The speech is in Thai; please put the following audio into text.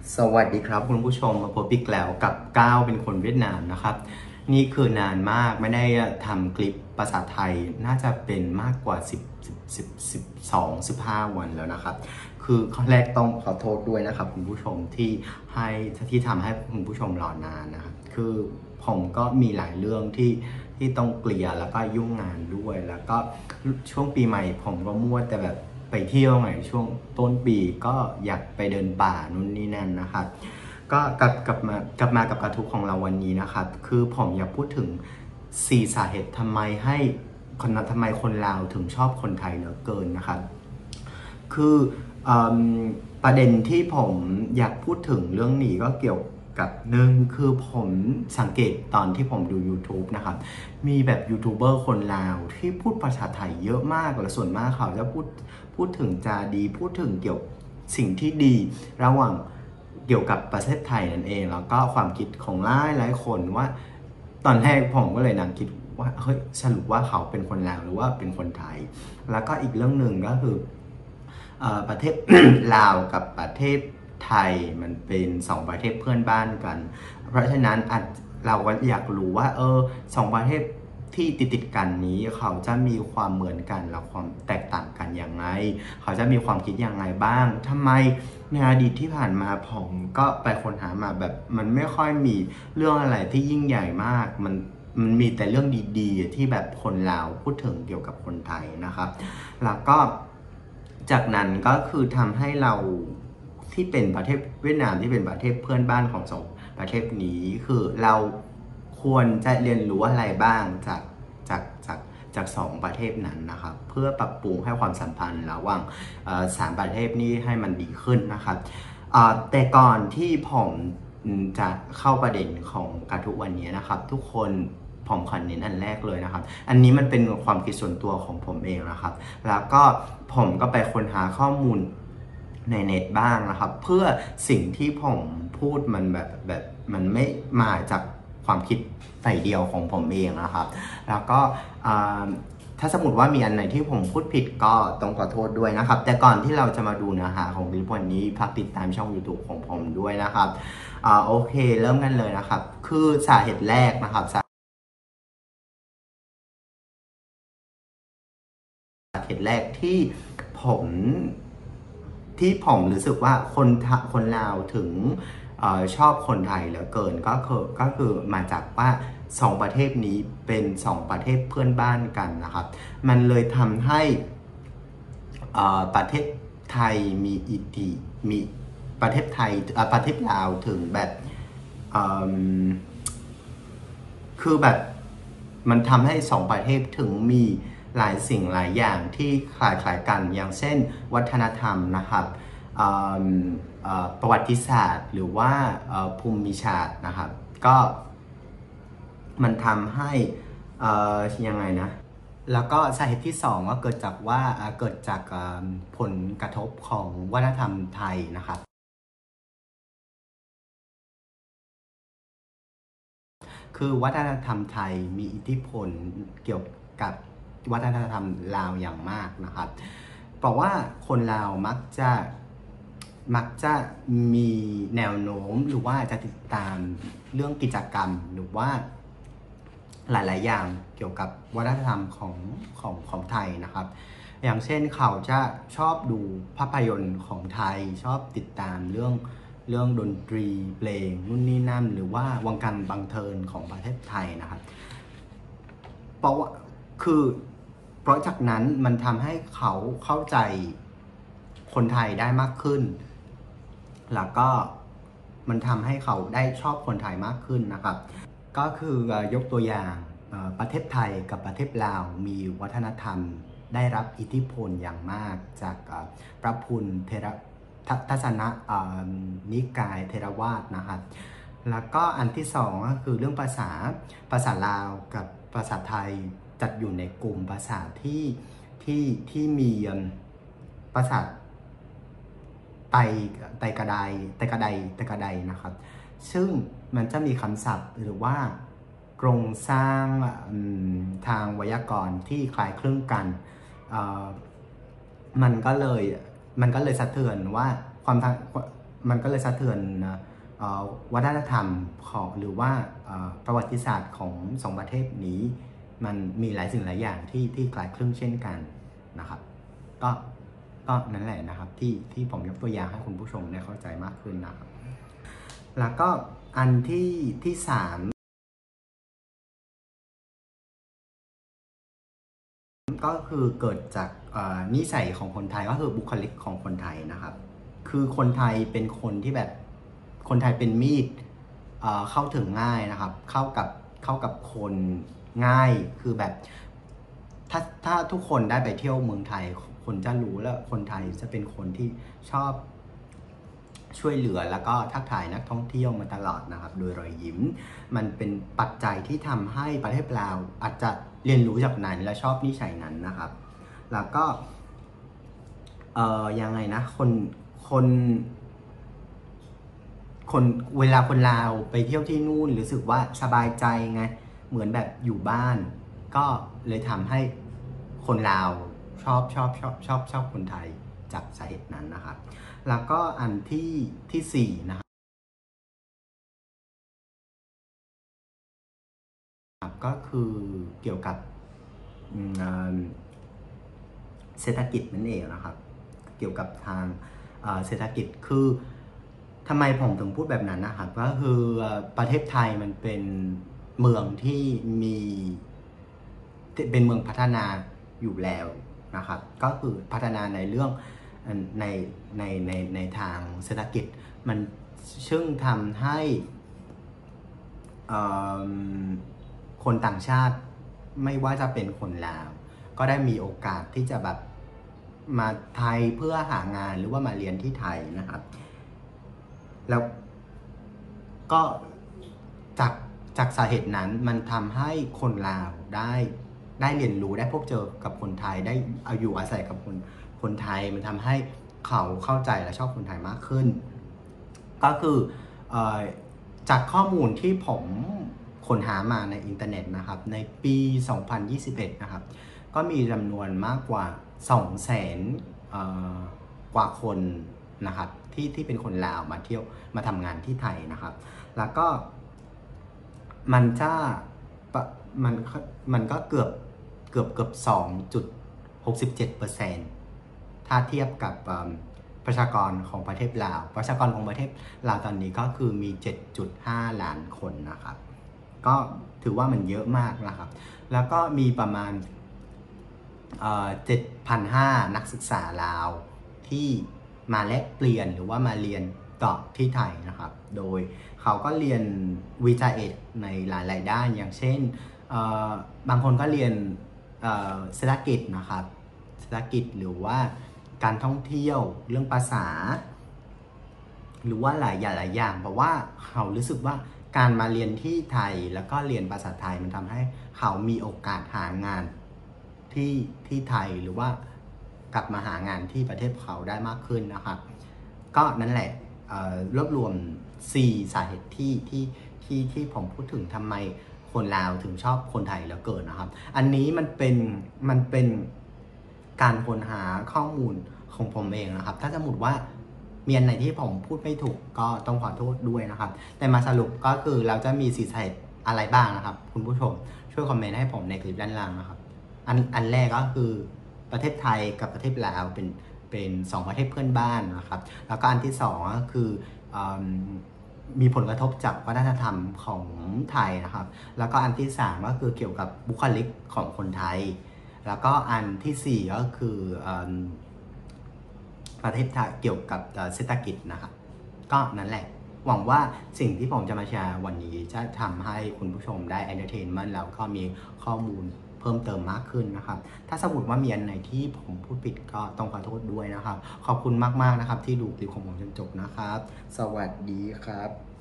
สวัสดีครับคุณผู้ชมมาพบอีกแล้วกับก้าวเป็นคนเวียดนามนะครับนี่คือนานมากไม่ได้ทำคลิปภาษาไทยน่าจะเป็นมากกว่า12 15 วันแล้วนะครับคือข้อแรกต้องขอโทษด้วยนะครับคุณผู้ชมที่ทำให้คุณผู้ชมรอนานนะครับคือผมก็มีหลายเรื่องที่ต้องเกลี่ยแล้วก็ยุ่งงานด้วยแล้วก็ช่วงปีใหม่ผมก็มั่วแต่แบบไปเที่ยวไงช่วงต้นปีก็อยากไปเดินป่านู่นนี่นั่นนะครับก็กลับมากับกระทู้ของเราวันนี้นะครับคือผมอยากพูดถึง4 สาเหตุทำไมคนลาวถึงชอบคนไทยเหลือเกินนะครับคือประเด็นที่ผมอยากพูดถึงเรื่องนี้ก็เกี่ยวกับหนึ่งคือผมสังเกตตอนที่ผมดู YouTube นะครับมีแบบยูทูบเบอร์คนลาวที่พูดภาษาไทยเยอะมากและส่วนมากเขาจะพูดถึงจาดีพูดถึงเกี่ยวสิ่งที่ดีระหว่างเกี่ยวกับประเทศไทยนั่นเองแล้วก็ความคิดของหลายคนว่าตอนแรกผมก็เลยนั่งคิดว่าเฮ้ยสรุปว่าเขาเป็นคนลาวหรือว่าเป็นคนไทยแล้วก็อีกเรื่องหนึ่งก็คือประเทศ ลาวกับประเทศไทยมันเป็น2 ประเทศเพื่อนบ้านกันเพราะฉะนั้นเราก็อยากรู้ว่า2 ประเทศที่ติดกันนี้เขาจะมีความเหมือนกันและความแตกต่างกันยังไงเขาจะมีความคิดยังไงบ้างทำไมในอดีตที่ผ่านมาผมก็ไปค้นหามาแบบมันไม่ค่อยมีเรื่องอะไรที่ยิ่งใหญ่มากมันมีแต่เรื่องดีๆที่แบบคนลาวพูดถึงเกี่ยวกับคนไทยนะครับแล้วก็จากนั้นก็คือทำให้เราที่เป็นประเทศเวียดนามที่เป็นประเทศเพื่อนบ้านของ2 ประเทศนี้คือเราควรจะเรียนรู้อะไรบ้างจาก2 ประเทศนั้นนะครับเพื่อปรับปรุงให้ความสัมพันธ์ระหว่าง3 ประเทศนี้ให้มันดีขึ้นนะครับแต่ก่อนที่ผมจะเข้าประเด็นของกระทู้วันนี้นะครับทุกคนผมขอเน้นอันแรกเลยนะครับอันนี้มันเป็นความคิดส่วนตัวของผมเองนะครับแล้วก็ผมก็ไปค้นหาข้อมูลในเน็ตบ้างนะครับเพื่อสิ่งที่ผมพูดมันแบบมันไม่มาจากความคิดฝ่ายเดียวของผมเองนะครับแล้วก็ถ้าสมมติว่ามีอันไหนที่ผมพูดผิดก็ต้องขอโทษด้วยนะครับแต่ก่อนที่เราจะมาดูเนื้อหาของคลิปวันนี้พักติดตามช่อง YouTube ของผมด้วยนะครับโอเคเริ่มกันเลยนะครับคือสาเหตุแรกนะครับสาเหตุแรกที่ผมรู้สึกว่าคนลาวถึงชอบคนไทยเหลือเกินก็คือมาจากว่า2 ประเทศนี้เป็น2 ประเทศเพื่อนบ้านกันนะครับมันเลยทำให้ประเทศไทยมีประเทศไทยประเทศลาวถึงแบบคือแบบมันทำให้2 ประเทศถึงมีหลายสิ่งหลายอย่างที่คล้ายกันอย่างเช่นวัฒนธรรมนะครับประวัติศาสตร์หรือว่าภูมิศาสตร์นะครับก็มันทำให้ยังไงนะแล้วก็สาเหตุที่2ก็เกิดจากผลกระทบของวัฒนธรรมไทยนะครับคือวัฒนธรรมไทยมีอิทธิพลเกี่ยวกับวัฒนธรรมลาวอย่างมากนะครับเพราะว่าคนลาวมักจะมีแนวโน้มหรือว่าจะติดตามเรื่องกิจกรรมหรือว่าหลายๆอย่างเกี่ยวกับวัฒนธรรมของไทยนะครับอย่างเช่นเขาจะชอบดูภาพยนตร์ของไทยชอบติดตามเรื่องดนตรีเพลงนู่นนี่นั่นหรือว่าวงการบันเทิงของประเทศไทยนะครับเพราะจากนั้นมันทำให้เขาเข้าใจคนไทยได้มากขึ้นแล้วก็มันทำให้เขาได้ชอบคนไทยมากขึ้นนะครับก็คือยกตัวอย่างประเทศไทยกับประเทศลาวมีวัฒนธรรมได้รับอิทธิพลอย่างมากจากพระพุทธทัศนะนิกายเทรวาสนะครับแล้วก็อันที่2ก็คือเรื่องภาษาลาวกับภาษาไทยจัดอยู่ในกลุ่มภาษาที่มีภาษาไตกระไดนะครับซึ่งมันจะมีคำศัพท์หรือว่าโครงสร้างทางไวยากรณ์ที่คล้ายคลึงกันมันก็เลยสะเทือนว่ามันก็เลยสะเทือนวัฒนธรรมของหรือว่าประวัติศาสตร์ของสองประเทศนี้มันมีหลายสิ่งหลายอย่างที่คล้ายคลึงเช่นกันนะครับก็นั่นแหละนะครับที่ผมยกตัวอย่างให้คุณผู้ชมได้เข้าใจมากขึ้นนะครับแล้วก็อันที่สามก็คือเกิดจากนิสัยของคนไทยก็คือบุคลิกของคนไทยนะครับคือคนไทยเป็นคนที่แบบคนไทยเป็นมีดเข้าถึงง่ายนะครับเข้ากับคนง่ายคือแบบถ้าทุกคนได้ไปเที่ยวเมืองไทยคนจะรู้แล้วคนไทยจะเป็นคนที่ชอบช่วยเหลือแล้วก็ทักทายนักท่องเที่ยวมาตลอดนะครับโดยรอยยิ้มมันเป็นปัจจัยที่ทำให้ประเทศลาวอาจจะเรียนรู้จากนั้นและชอบนิสัยนั้นนะครับแล้วก็ยังไงนะคนเวลาคนลาวไปเที่ยวที่นู่นรู้สึกว่าสบายใจไงเหมือนแบบอยู่บ้านก็เลยทำให้คนลาวชอบคนไทยจากสาเหตุนั้นนะครับแล้วก็อันที่สี่นะครับก็คือเกี่ยวกับเศรษฐกิจนั่นเองนะครับเกี่ยวกับทางเศรษฐกิจคือทำไมผมถึงพูดแบบนั้นนะครับก็คือประเทศไทยมันเป็นเมืองที่เป็นเมืองพัฒนาอยู่แล้วนะครับก็คือพัฒนาในเรื่องในทางเศรษฐกิจมันซึ่งทำให้คนต่างชาติไม่ว่าจะเป็นคนลาวก็ได้มีโอกาสที่จะแบบมาไทยเพื่อหางานหรือว่ามาเรียนที่ไทยนะครับแล้วก็จากสาเหตุนั้นมันทำให้คนลาวได้เรียนรู้ได้พบเจอกับคนไทยได้อยู่อาศัยกับคนไทยมันทำให้เขาเข้าใจและชอบคนไทยมากขึ้นก็คือจากข้อมูลที่ผมค้นหามาในอินเทอร์เน็ตนะครับในปี 2021 นะครับก็มีจำนวนมากกว่า 200,000 กว่าคนนะครับที่เป็นคนลาวมาเที่ยวมาทำงานที่ไทยนะครับแล้วก็มันก็เกือบ 2.67% ถ้าเทียบกับประชากรของประเทศลาวประชากรของประเทศลาวตอนนี้ก็คือมี 7.5 ล้านคนนะครับก็ถือว่ามันเยอะมากนะครับแล้วก็มีประมาณ7,500 นักศึกษาลาวที่มาแลกเปลี่ยนหรือว่ามาเรียนต่อที่ไทยนะครับโดยเขาก็เรียนวิชาเอกในหลายๆด้านอย่างเช่นบางคนก็เรียนเศรษฐกิจนะครับเศรษฐกิจหรือว่าการท่องเที่ยวเรื่องภาษาหรือว่าหลายอย่างเพราะว่าเขารู้สึกว่าการมาเรียนที่ไทยแล้วก็เรียนภาษาไทยมันทำให้เขามีโอกาสหางานที่ไทยหรือว่ากลับมาหางานที่ประเทศเขาได้มากขึ้นนะครับก็นั่นแหละรวบรวม4สาเหตุที่ผมพูดถึงทำไมคนลาวถึงชอบคนไทยเหลือเกินนะครับอันนี้มันเป็นการค้นหาข้อมูลของผมเองนะครับถ้าสมมติว่ามีอันไหนที่ผมพูดไม่ถูกก็ต้องขอโทษด้วยนะครับแต่มาสรุปก็คือเราจะมี4สาเหตุอะไรบ้างนะครับคุณผู้ชมช่วยคอมเมนต์ให้ผมในคลิปด้านล่างนะครับอันแรกก็คือประเทศไทยกับประเทศลาวเป็น2ประเทศเพื่อนบ้านนะครับแล้วก็อันที่2ก็คือมีผลกระทบจากวัฒนธรรมของไทยนะครับแล้วก็อันที่3ก็คือเกี่ยวกับบุคลิกของคนไทยแล้วก็อันที่4ก็คือประเทศไทยเกี่ยวกับเศรษฐกิจนะครับก็นั่นแหละหวังว่าสิ่งที่ผมจะมาแชร์วันนี้จะทำให้คุณผู้ชมได้ entertainment แล้วก็มีข้อมูลเพิ่มเติมมากขึ้นนะครับถ้าสมมติว่ามีอันไหนที่ผมพูดผิดก็ต้องขอโทษด้วยนะครับขอบคุณมากๆนะครับที่ดูคลิปของผมจนจบนะครับสวัสดีครับ